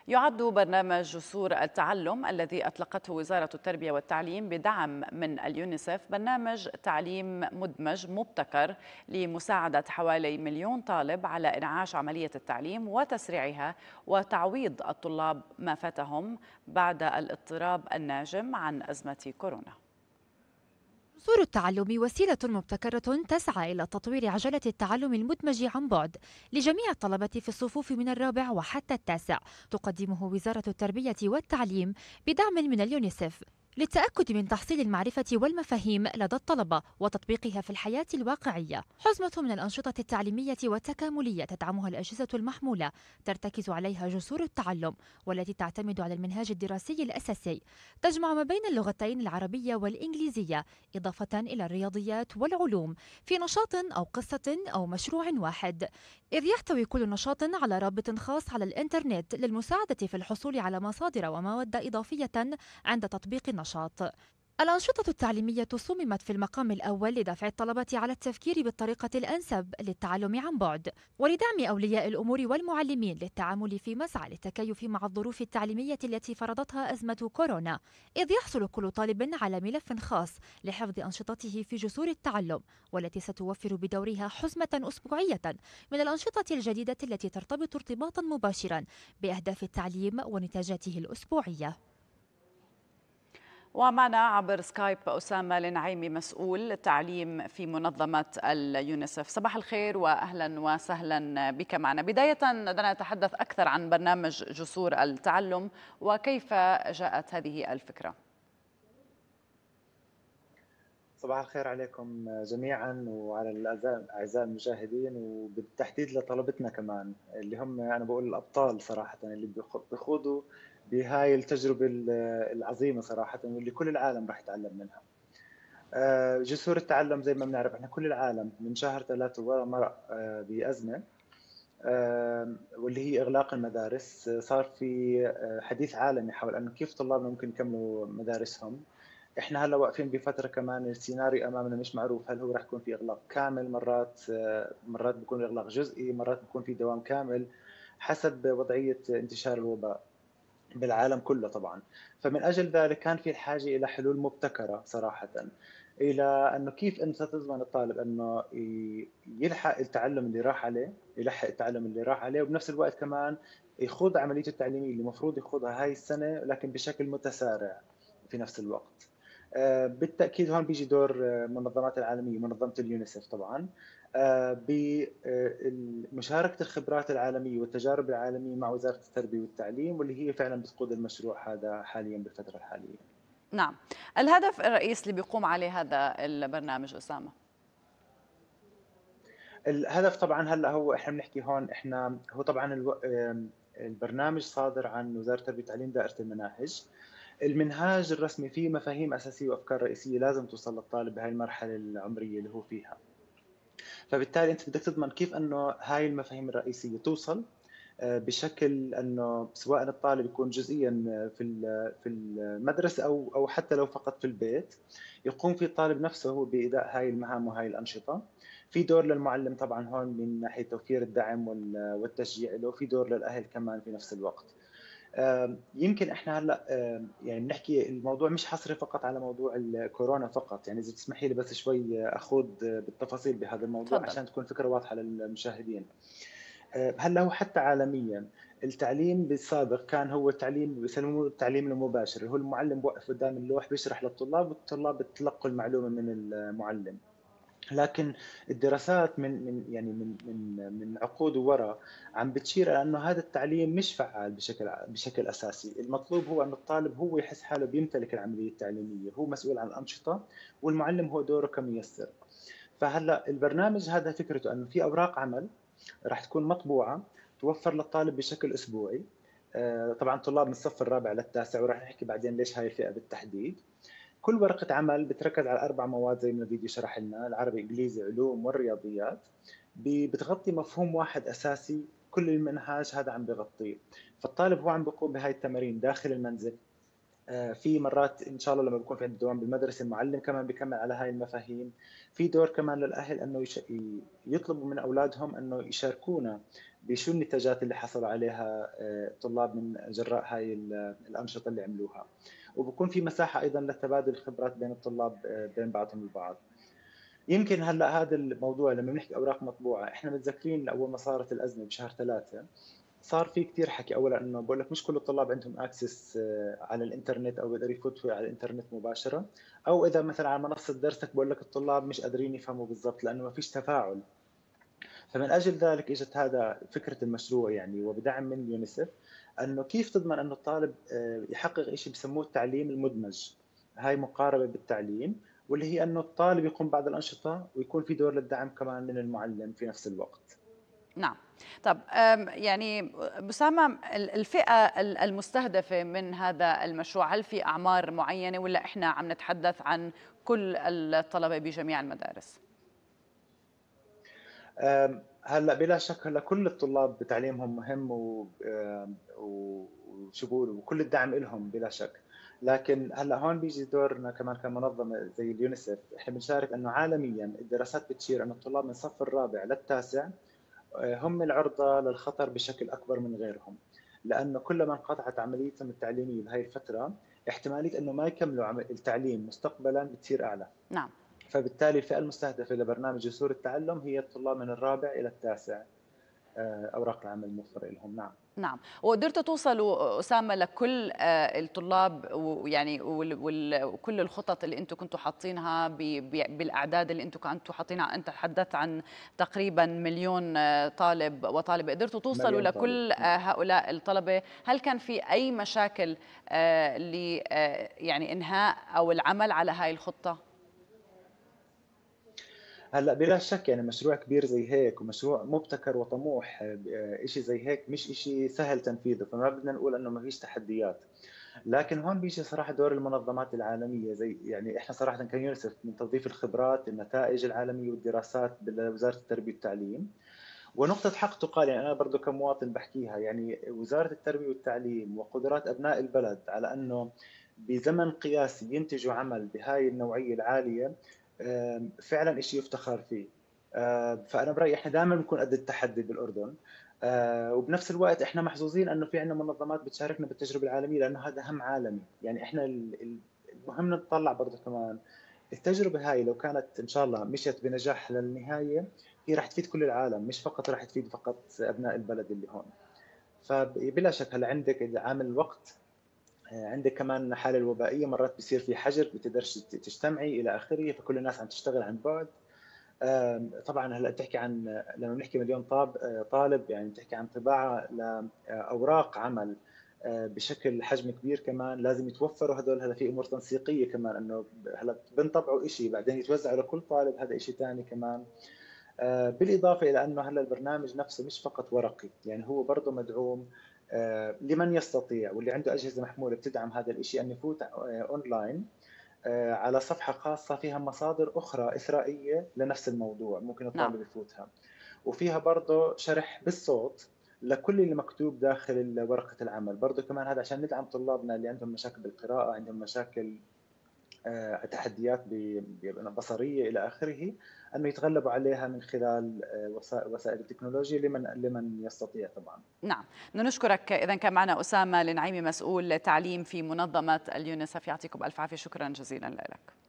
يعد برنامج جسور التعلم الذي أطلقته وزارة التربية والتعليم بدعم من اليونيسف برنامج تعليم مدمج مبتكر لمساعدة حوالي مليون طالب على إنعاش عملية التعليم وتسريعها وتعويض الطلاب ما فاتهم بعد الاضطراب الناجم عن أزمة كورونا. جسور التعلم وسيلة مبتكرة تسعى إلى تطوير عجلة التعلم المدمج عن بعد لجميع الطلبة في الصفوف من الرابع وحتى التاسع. تقدمه وزارة التربية والتعليم بدعم من اليونيسف للتأكد من تحصيل المعرفة والمفاهيم لدى الطلبة وتطبيقها في الحياة الواقعية. حزمة من الأنشطة التعليمية والتكاملية تدعمها الأجهزة المحمولة ترتكز عليها جسور التعلم، والتي تعتمد على المنهاج الدراسي الأساسي، تجمع ما بين اللغتين العربية والإنجليزية إضافة إلى الرياضيات والعلوم في نشاط أو قصة أو مشروع واحد، إذ يحتوي كل نشاط على رابط خاص على الإنترنت للمساعدة في الحصول على مصادر ومواد إضافية عند تطبيق النشاط. الأنشطة التعليمية صممت في المقام الأول لدفع الطلبة على التفكير بالطريقة الأنسب للتعلم عن بعد، ولدعم أولياء الأمور والمعلمين للتعامل في مسعى للتكيف مع الظروف التعليمية التي فرضتها أزمة كورونا، إذ يحصل كل طالب على ملف خاص لحفظ أنشطته في جسور التعلم، والتي ستوفر بدورها حزمة أسبوعية من الأنشطة الجديدة التي ترتبط ارتباطا مباشرا بأهداف التعليم ونتاجاته الأسبوعية. ومعنا عبر سكايب أسامة النعيمي مسؤول تعليم في منظمة اليونيسف. صباح الخير وأهلا وسهلا بك معنا. بداية دعنا نتحدث أكثر عن برنامج جسور التعلم وكيف جاءت هذه الفكرة. صباح الخير عليكم جميعا وعلى الأعزاء المشاهدين، وبالتحديد لطلبتنا كمان اللي هم أنا بقول الأبطال صراحة، اللي بيخوضوا بهاي التجربة العظيمة صراحة، واللي كل العالم راح يتعلم منها. جسور التعلم زي ما بنعرف احنا كل العالم من شهر 3 مرق بأزمة، واللي هي إغلاق المدارس. صار في حديث عالمي حول أنه كيف طلابنا ممكن يكملوا مدارسهم. احنا هلا واقفين بفتره كمان السيناريو امامنا مش معروف، هل هو راح يكون في اغلاق كامل، مرات بيكون اغلاق جزئي، مرات بيكون في دوام كامل حسب وضعيه انتشار الوباء بالعالم كله طبعا. فمن اجل ذلك كان في الحاجه الى حلول مبتكره صراحه، الى انه كيف انت تضمن الطالب انه يلحق التعلم اللي راح عليه، يلحق التعلم اللي راح عليه، وبنفس الوقت كمان يخوض عمليته التعليميه اللي المفروض يخوضها هاي السنه لكن بشكل متسارع في نفس الوقت. بالتأكيد هون بيجي دور المنظمات العالمية، منظمة اليونيسف طبعا، بمشاركة الخبرات العالمية والتجارب العالمية مع وزارة التربية والتعليم، واللي هي فعلا بتقود المشروع هذا حاليا بالفترة الحالية. نعم، الهدف الرئيسي اللي بيقوم عليه هذا البرنامج أسامة؟ الهدف طبعا هلا هو احنا بنحكي هون، احنا هو طبعا البرنامج صادر عن وزارة التربية والتعليم دائرة المناهج. المنهاج الرسمي فيه مفاهيم أساسية وأفكار رئيسية لازم توصل للطالب بهاي المرحلة العمرية اللي هو فيها. فبالتالي انت بدك تضمن كيف انه هاي المفاهيم الرئيسيه توصل بشكل انه سواء الطالب يكون جزئيا في المدرسه او حتى لو فقط في البيت، يقوم في الطالب نفسه هو باداء هاي المهام وهاي الانشطه. في دور للمعلم طبعا هون من ناحيه توفير الدعم والتشجيع له، في دور للاهل كمان في نفس الوقت. يمكن احنا هلا يعني بنحكي الموضوع مش حصري فقط على موضوع الكورونا فقط، يعني اذا تسمحي لي بس شوي اخوض بالتفاصيل بهذا الموضوع تفضل. عشان تكون فكره واضحه للمشاهدين. هلا هو حتى عالميا التعليم بالسابق كان هو التعليم بسموه التعليم المباشر، اللي هو المعلم بوقف قدام اللوح بيشرح للطلاب والطلاب بتلقوا المعلومه من المعلم. لكن الدراسات من عقود وراء عم بتشير على انه هذا التعليم مش فعال بشكل اساسي. المطلوب هو انه الطالب هو يحس حاله بيمتلك العمليه التعليميه، هو مسؤول عن الانشطه، والمعلم هو دوره كميسر. فهلا البرنامج هذا فكرته انه في اوراق عمل راح تكون مطبوعه توفر للطالب بشكل اسبوعي. طبعا طلاب من الصف الرابع للتاسع، وراح نحكي بعدين ليش هاي الفئه بالتحديد. كل ورقة عمل بتركز على 4 مواد زي ما الفيديو شرح لنا: العربي، إنجليزي، علوم، والرياضيات. بتغطي مفهوم واحد أساسي كل المنهاج هذا عم بغطيه. فالطالب هو عم بيقوم بهاي التمارين داخل المنزل، في مرات إن شاء الله لمّا بيكون في عندي دوام بالمدرسة المُعلِّم كمان بيكمّل على هاي المفاهيم. في دور كمان للأهل إنه يطلبوا من أولادهم إنه يشاركونا بشو النتاجات اللي حصلوا عليها الطلاب من جراء هاي الأنشطة اللي عملوها، وبيكون في مساحة أيضًا لتبادل الخبرات بين الطلاب بين بعضهم البعض. يمكن هلأ هذا الموضوع لمّا بنحكي أوراق مطبوعة، إحنا متذكرين أول ما صارت الأزمة بشهر 3 صار في كتير حكي أولًا إنه باقول لك مش كل الطلاب عندهم access على الإنترنت أو بيقدروا يفوتوا على الإنترنت مباشرة، أو إذا مثلًا على منصة درسك باقول لك الطلاب مش قادرين يفهموا بالضبط لأنه ما فيش تفاعل. فمن أجل ذلك إجت هذا فكرة المشروع يعني وبدعم من يونيسف، إنه كيف تضمن إنه الطالب يحقق إشي بسموه التعليم المدمج. هاي مقاربة بالتعليم، واللي هي إنه الطالب يقوم بعض الأنشطة ويكون في دور للدعم كمان من المعلم في نفس الوقت. نعم. طب يعني أسامة، الفئة المستهدفة من هذا المشروع، هل في أعمار معينة ولا إحنا عم نتحدث عن كل الطلبة بجميع المدارس؟ هلأ بلا شك هلأ كل الطلاب تعليمهم مهم وشو بيقولوا وكل الدعم إلهم بلا شك. لكن هلأ هون بيجي دورنا كمان كمنظمة زي اليونيسف، إحنا بنشارك إنه عالميًا الدراسات بتشير إنه الطلاب من الصف الرابع للتاسع هم العُرضة للخطر بشكل أكبر من غيرهم، لأنه كلما انقطعت عمليتهم التعليمية بهاي الفترة، احتمالية إنه ما يكملوا التعليم مستقبلًا بتصير أعلى. نعم. فبالتالي الفئة المستهدفة لبرنامج جسور التعلم هي الطلاب من الرابع إلى التاسع، أوراق العمل الموفرة لهم. نعم. نعم، وقدرتوا توصلوا أسامة لكل الطلاب، ويعني وكل الخطط اللي أنتم كنتوا حاطينها بالأعداد اللي أنتم كنتوا حاطينها. أنت تحدثت عن تقريبا مليون طالب وطالبة، قدرتوا توصلوا مليون طالب. لكل نعم. هؤلاء الطلبة؟ هل كان في أي مشاكل ل يعني إنهاء أو العمل على هاي الخطة؟ هلأ بلا شك يعني مشروع كبير زي هيك ومشروع مبتكر وطموح إشي زي هيك مش إشي سهل تنفيذه، فما بدنا نقول إنه ما فيش تحديات. لكن هون بيجي صراحة دور المنظمات العالمية زي يعني إحنا صراحةً كيونيسف من توظيف الخبرات، النتائج العالمية والدراسات بوزارة التربية والتعليم. ونقطة حق تُقال، يعني أنا برضه كمواطن باحكيها، يعني وزارة التربية والتعليم وقدرات أبناء البلد على إنه بزمن قياسي ينتجوا عمل بهاي النوعية العالية، فعلًا إشي يُفتخر فيه. فأنا برأيي إحنا دايمًا بنكون قد التحدي بالأردن. وبنفس الوقت إحنا محظوظين إنه في عندنا منظمات بتشاركنا بالتجربة العالمية لأنه هذا هَم عالمي. يعني إحنا المهم نتطلّع برضه كمان التجربة هاي لو كانت إن شاء الله مشيت بنجاح للنهاية، هي راح تفيد كل العالم مش فقط راح تفيد فقط أبناء البلد اللي هون. فبلا شك هلا عندك عامل الوقت، عندك كمان الحالة الوبائية مرات بصير في حجر بتقدرش تجتمعي إلى آخره، فكل الناس عم تشتغل عن بعد. طبعا هلا بتحكي عن لما بنحكي مليون طالب يعني بتحكي عن طباعة لأوراق عمل بشكل حجم كبير. كمان لازم يتوفروا هذول، هذا في امور تنسيقيه كمان انه هلا بنطبعوا شيء بعدين يتوزعوا لكل طالب، هذا شيء ثاني كمان. بالإضافة إلى أنه هلا البرنامج نفسه مش فقط ورقي، يعني هو برضه مدعوم لمن يستطيع واللي عنده أجهزة محمولة بتدعم هذا الشيء أن يفوت أونلاين على صفحة خاصة فيها مصادر أخرى إثرائية لنفس الموضوع ممكن نعم. الطالب يفوتها، وفيها برضه شرح بالصوت لكل اللي مكتوب داخل ورقة العمل. برضه كمان هذا عشان ندعم طلابنا اللي عندهم مشاكل بالقراءة، عندهم مشاكل تحديات بصرية إلى آخره، أنه يتغلبوا عليها من خلال وسائل التكنولوجيا لمن يستطيع طبعا. نعم، بدنا نشكرك. إذا كان معنا أسامة النعيمي، مسؤول تعليم في منظمة اليونيسف. يعطيكم ألف عافية، شكرا جزيلا لك.